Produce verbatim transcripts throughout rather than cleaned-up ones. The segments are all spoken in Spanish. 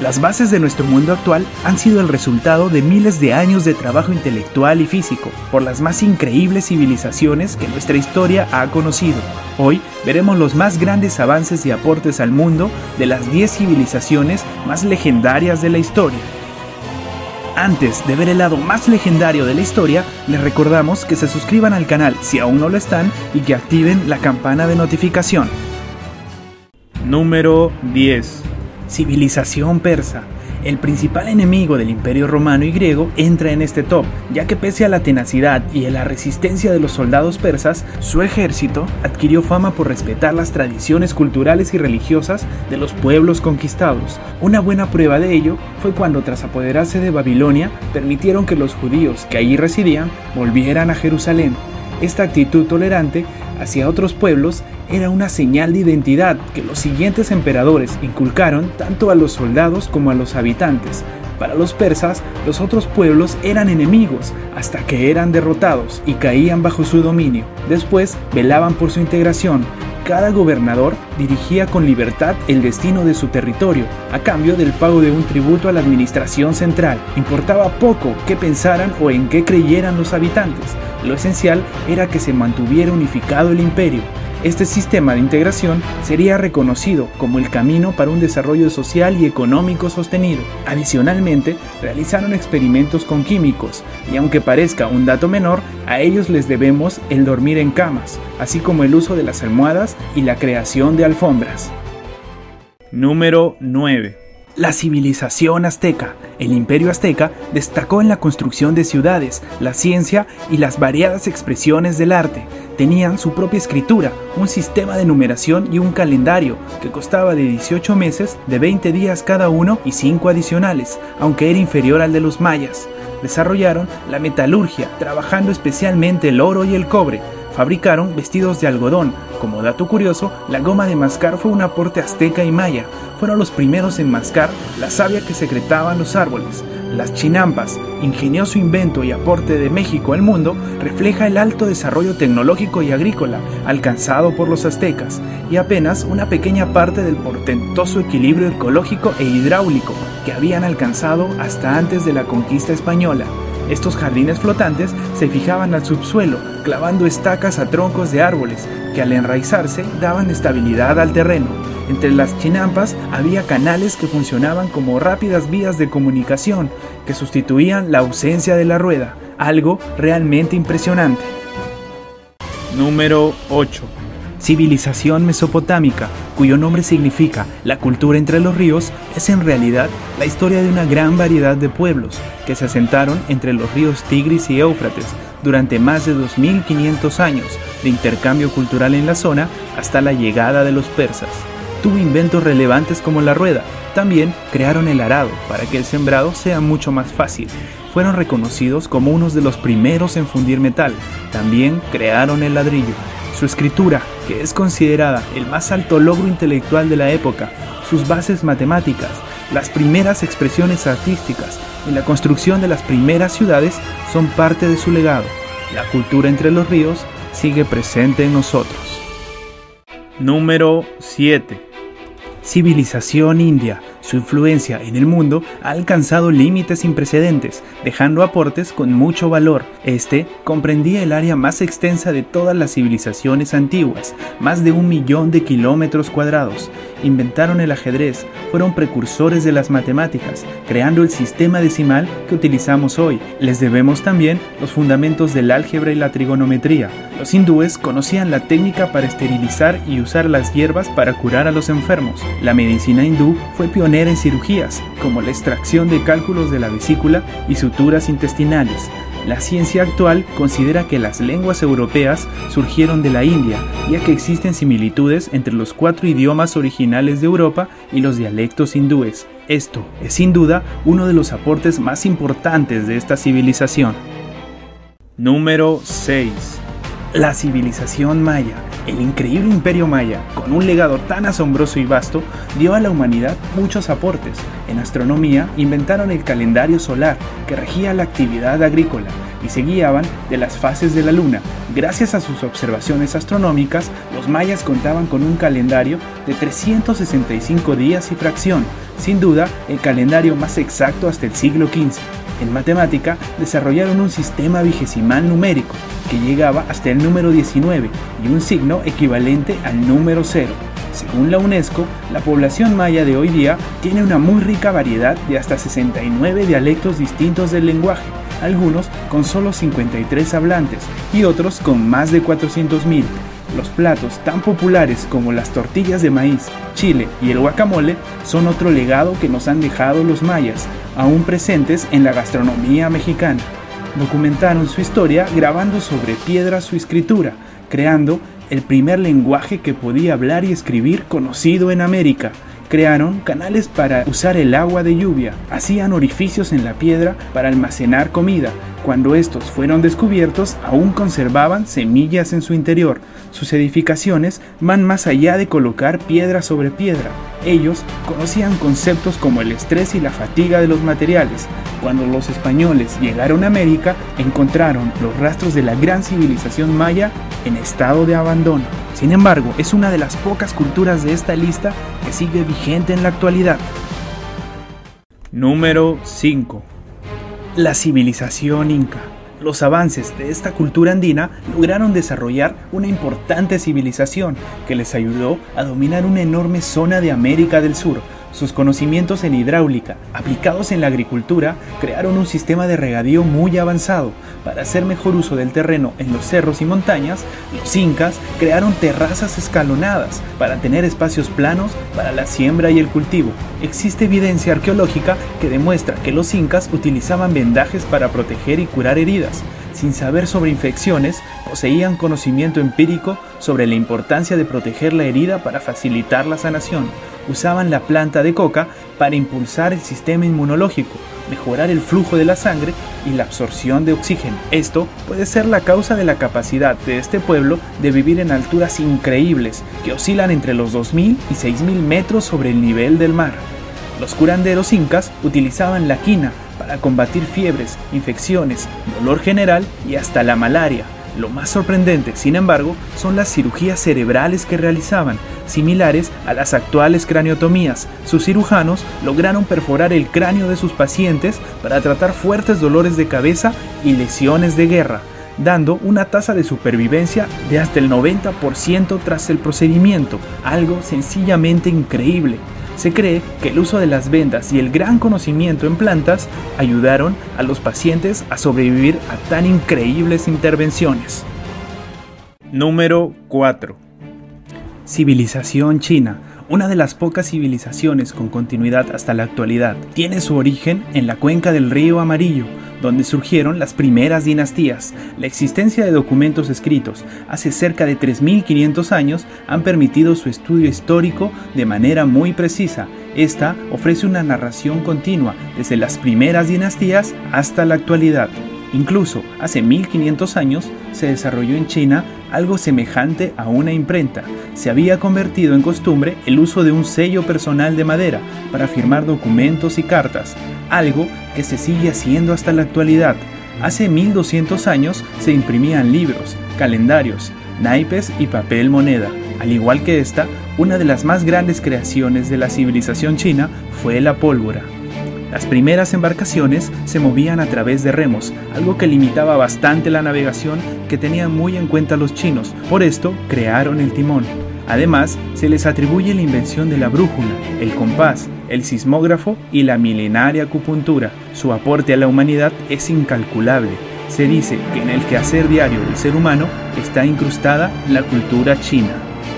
Las bases de nuestro mundo actual han sido el resultado de miles de años de trabajo intelectual y físico por las más increíbles civilizaciones que nuestra historia ha conocido. Hoy veremos los más grandes avances y aportes al mundo de las diez civilizaciones más legendarias de la historia. Antes de ver el lado más legendario de la historia, les recordamos que se suscriban al canal si aún no lo están y que activen la campana de notificación. Número diez. Civilización persa. El principal enemigo del Imperio Romano y Griego entra en este top, ya que pese a la tenacidad y a la resistencia de los soldados persas, su ejército adquirió fama por respetar las tradiciones culturales y religiosas de los pueblos conquistados. Una buena prueba de ello fue cuando, tras apoderarse de Babilonia, permitieron que los judíos que allí residían volvieran a Jerusalén. Esta actitud tolerante hacia otros pueblos era una señal de identidad que los siguientes emperadores inculcaron tanto a los soldados como a los habitantes. Para los persas, los otros pueblos eran enemigos hasta que eran derrotados y caían bajo su dominio. Después, velaban por su integración. Cada gobernador dirigía con libertad el destino de su territorio, a cambio del pago de un tributo a la administración central. Importaba poco qué pensaran o en qué creyeran los habitantes. Lo esencial era que se mantuviera unificado el imperio. Este sistema de integración sería reconocido como el camino para un desarrollo social y económico sostenido. Adicionalmente, realizaron experimentos con químicos, y aunque parezca un dato menor, a ellos les debemos el dormir en camas, así como el uso de las almohadas y la creación de alfombras. Número nueve. La civilización azteca. El imperio azteca destacó en la construcción de ciudades, la ciencia y las variadas expresiones del arte. Tenían su propia escritura, un sistema de numeración y un calendario que constaba de dieciocho meses, de veinte días cada uno y cinco adicionales, aunque era inferior al de los mayas. Desarrollaron la metalurgia, trabajando especialmente el oro y el cobre. Fabricaron vestidos de algodón. Como dato curioso, la goma de mascar fue un aporte azteca y maya. Fueron los primeros en mascar la savia que secretaban los árboles. Las chinampas, ingenioso invento y aporte de México al mundo, refleja el alto desarrollo tecnológico y agrícola alcanzado por los aztecas, y apenas una pequeña parte del portentoso equilibrio ecológico e hidráulico que habían alcanzado hasta antes de la conquista española. Estos jardines flotantes se fijaban al subsuelo, clavando estacas a troncos de árboles, que al enraizarse daban estabilidad al terreno. Entre las chinampas había canales que funcionaban como rápidas vías de comunicación, que sustituían la ausencia de la rueda, algo realmente impresionante. Número ocho. Civilización mesopotámica, cuyo nombre significa la cultura entre los ríos, es en realidad la historia de una gran variedad de pueblos que se asentaron entre los ríos Tigris y Éufrates durante más de dos mil quinientos años de intercambio cultural en la zona hasta la llegada de los persas. Tuvo inventos relevantes como la rueda. También crearon el arado para que el sembrado sea mucho más fácil. Fueron reconocidos como unos de los primeros en fundir metal. También crearon el ladrillo. Su escritura, que es considerada el más alto logro intelectual de la época, sus bases matemáticas, las primeras expresiones artísticas y la construcción de las primeras ciudades son parte de su legado. La cultura entre los ríos sigue presente en nosotros. Número siete. Civilización india. Su influencia en el mundo ha alcanzado límites sin precedentes, dejando aportes con mucho valor. Este comprendía el área más extensa de todas las civilizaciones antiguas, más de un millón de kilómetros cuadrados. Inventaron el ajedrez, fueron precursores de las matemáticas, creando el sistema decimal que utilizamos hoy. Les debemos también los fundamentos del álgebra y la trigonometría. Los hindúes conocían la técnica para esterilizar y usar las hierbas para curar a los enfermos. La medicina hindú fue pionera en cirugías, como la extracción de cálculos de la vesícula y suturas intestinales. La ciencia actual considera que las lenguas europeas surgieron de la India, ya que existen similitudes entre los cuatro idiomas originales de Europa y los dialectos hindúes. Esto es sin duda uno de los aportes más importantes de esta civilización. Número seis. La civilización maya. El increíble imperio maya, con un legado tan asombroso y vasto, dio a la humanidad muchos aportes. En astronomía inventaron el calendario solar, que regía la actividad agrícola, y se guiaban de las fases de la luna. Gracias a sus observaciones astronómicas, los mayas contaban con un calendario de trescientos sesenta y cinco días y fracción, sin duda el calendario más exacto hasta el siglo quince. En matemática desarrollaron un sistema vigesimal numérico que llegaba hasta el número diecinueve y un signo equivalente al número cero. Según la UNESCO, la población maya de hoy día tiene una muy rica variedad de hasta sesenta y nueve dialectos distintos del lenguaje, algunos con solo cincuenta y tres hablantes y otros con más de cuatrocientos mil. Los platos tan populares como las tortillas de maíz, chile y el guacamole son otro legado que nos han dejado los mayas, aún presentes en la gastronomía mexicana. Documentaron su historia grabando sobre piedra su escritura, creando el primer lenguaje que podía hablar y escribir conocido en América. Crearon canales para usar el agua de lluvia, hacían orificios en la piedra para almacenar comida. Cuando estos fueron descubiertos, aún conservaban semillas en su interior. Sus edificaciones van más allá de colocar piedra sobre piedra. Ellos conocían conceptos como el estrés y la fatiga de los materiales. Cuando los españoles llegaron a América, encontraron los rastros de la gran civilización maya en estado de abandono. Sin embargo, es una de las pocas culturas de esta lista que sigue vigente en la actualidad. Número cinco. La civilización inca. Los avances de esta cultura andina lograron desarrollar una importante civilización que les ayudó a dominar una enorme zona de América del Sur. Sus conocimientos en hidráulica, aplicados en la agricultura, crearon un sistema de regadío muy avanzado. Para hacer mejor uso del terreno en los cerros y montañas, los incas crearon terrazas escalonadas para tener espacios planos para la siembra y el cultivo. Existe evidencia arqueológica que demuestra que los incas utilizaban vendajes para proteger y curar heridas. Sin saber sobre infecciones, poseían conocimiento empírico sobre la importancia de proteger la herida para facilitar la sanación. Usaban la planta de coca para impulsar el sistema inmunológico, mejorar el flujo de la sangre y la absorción de oxígeno. Esto puede ser la causa de la capacidad de este pueblo de vivir en alturas increíbles que oscilan entre los dos mil y seis mil metros sobre el nivel del mar. Los curanderos incas utilizaban la quina para combatir fiebres, infecciones, dolor general y hasta la malaria. Lo más sorprendente, sin embargo, son las cirugías cerebrales que realizaban, similares a las actuales craniotomías. Sus cirujanos lograron perforar el cráneo de sus pacientes para tratar fuertes dolores de cabeza y lesiones de guerra, dando una tasa de supervivencia de hasta el noventa por ciento tras el procedimiento, algo sencillamente increíble. Se cree que el uso de las vendas y el gran conocimiento en plantas ayudaron a los pacientes a sobrevivir a tan increíbles intervenciones. Número cuatro. Civilización china. Una de las pocas civilizaciones con continuidad hasta la actualidad. Tiene su origen en la cuenca del río Amarillo, donde surgieron las primeras dinastías. La existencia de documentos escritos hace cerca de tres mil quinientos años han permitido su estudio histórico de manera muy precisa. Esta ofrece una narración continua desde las primeras dinastías hasta la actualidad. Incluso hace mil quinientos años se desarrolló en China algo semejante a una imprenta. Se había convertido en costumbre el uso de un sello personal de madera para firmar documentos y cartas, algo que se sigue haciendo hasta la actualidad. Hace mil doscientos años se imprimían libros, calendarios, naipes y papel moneda. Al igual que esta, una de las más grandes creaciones de la civilización china fue la pólvora. Las primeras embarcaciones se movían a través de remos, algo que limitaba bastante la navegación que tenían muy en cuenta los chinos. Por esto crearon el timón. Además, se les atribuye la invención de la brújula, el compás, el sismógrafo y la milenaria acupuntura. Su aporte a la humanidad es incalculable. Se dice que en el quehacer diario del ser humano está incrustada la cultura china.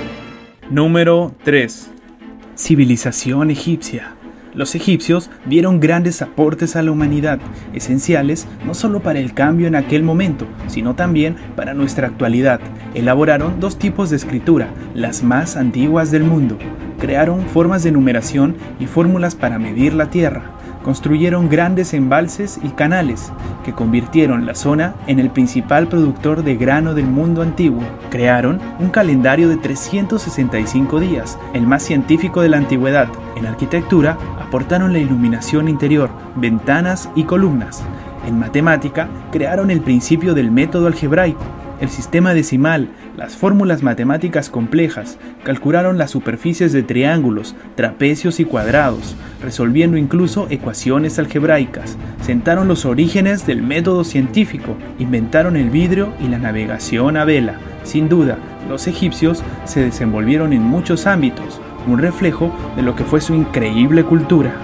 Número tres. Civilización egipcia. Los egipcios dieron grandes aportes a la humanidad, esenciales no solo para el cambio en aquel momento, sino también para nuestra actualidad. Elaboraron dos tipos de escritura, las más antiguas del mundo. Crearon formas de numeración y fórmulas para medir la tierra. Construyeron grandes embalses y canales que convirtieron la zona en el principal productor de grano del mundo antiguo. Crearon un calendario de trescientos sesenta y cinco días, el más científico de la antigüedad. En arquitectura aportaron la iluminación interior, ventanas y columnas. En matemática crearon el principio del método algebraico, el sistema decimal, las fórmulas matemáticas complejas, calcularon las superficies de triángulos, trapecios y cuadrados, resolviendo incluso ecuaciones algebraicas, sentaron los orígenes del método científico, inventaron el vidrio y la navegación a vela. Sin duda, los egipcios se desenvolvieron en muchos ámbitos, un reflejo de lo que fue su increíble cultura.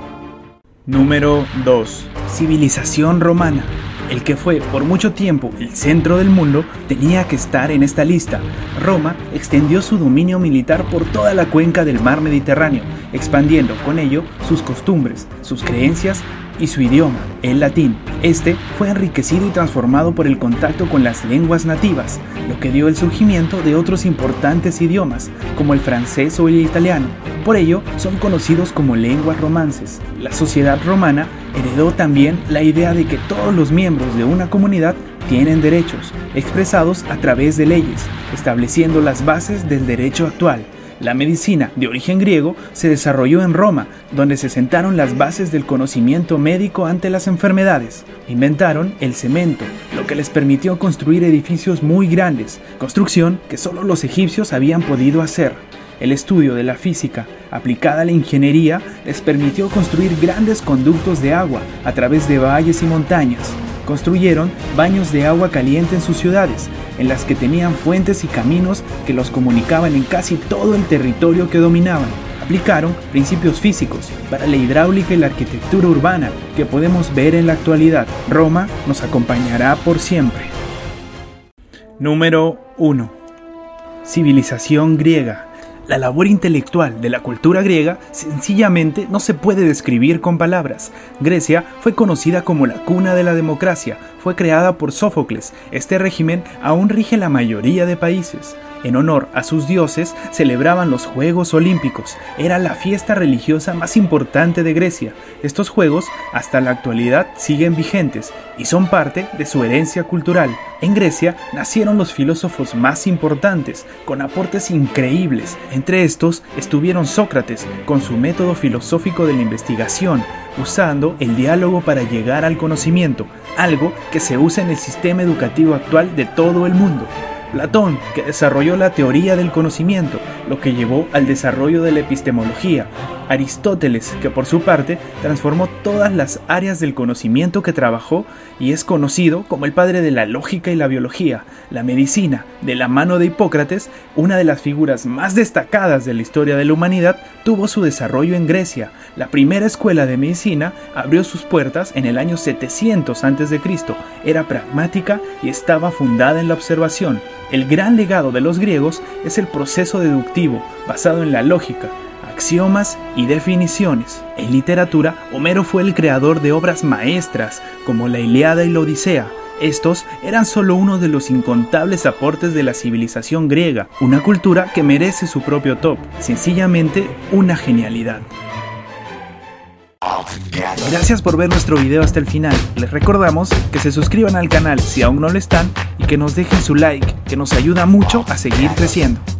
Número dos. Civilización romana. El que fue por mucho tiempo el centro del mundo tenía que estar en esta lista. Roma extendió su dominio militar por toda la cuenca del mar Mediterráneo, expandiendo con ello sus costumbres, sus creencias y su idioma, el latín. Este fue enriquecido y transformado por el contacto con las lenguas nativas, lo que dio el surgimiento de otros importantes idiomas, como el francés o el italiano. Por ello, son conocidos como lenguas romances. La sociedad romana heredó también la idea de que todos los miembros de una comunidad tienen derechos, expresados a través de leyes, estableciendo las bases del derecho actual. La medicina, de origen griego, se desarrolló en Roma, donde se sentaron las bases del conocimiento médico ante las enfermedades. Inventaron el cemento, lo que les permitió construir edificios muy grandes, construcción que solo los egipcios habían podido hacer. El estudio de la física, aplicada a la ingeniería, les permitió construir grandes conductos de agua a través de valles y montañas. Construyeron baños de agua caliente en sus ciudades, en las que tenían fuentes y caminos que los comunicaban en casi todo el territorio que dominaban. Aplicaron principios físicos para la hidráulica y la arquitectura urbana que podemos ver en la actualidad. Roma nos acompañará por siempre. Número uno. Civilización griega. La labor intelectual de la cultura griega sencillamente no se puede describir con palabras. Grecia fue conocida como la cuna de la democracia, fue creada por Sófocles. Este régimen aún rige la mayoría de países. En honor a sus dioses celebraban los Juegos Olímpicos. Era la fiesta religiosa más importante de Grecia. Estos juegos hasta la actualidad siguen vigentes y son parte de su herencia cultural. En Grecia nacieron los filósofos más importantes, con aportes increíbles. Entre estos estuvieron Sócrates, con su método filosófico de la investigación, usando el diálogo para llegar al conocimiento, algo que se usa en el sistema educativo actual de todo el mundo. Platón, que desarrolló la teoría del conocimiento, lo que llevó al desarrollo de la epistemología. Aristóteles, que por su parte transformó todas las áreas del conocimiento que trabajó y es conocido como el padre de la lógica y la biología. La medicina, de la mano de Hipócrates, una de las figuras más destacadas de la historia de la humanidad, tuvo su desarrollo en Grecia. La primera escuela de medicina abrió sus puertas en el año setecientos antes de Cristo. Era pragmática y estaba fundada en la observación. El gran legado de los griegos es el proceso deductivo, basado en la lógica, axiomas y definiciones. En literatura, Homero fue el creador de obras maestras como la Ilíada y la Odisea. Estos eran solo uno de los incontables aportes de la civilización griega, una cultura que merece su propio top, sencillamente una genialidad. Gracias por ver nuestro video hasta el final. Les recordamos que se suscriban al canal si aún no lo están y que nos dejen su like, que nos ayuda mucho a seguir creciendo.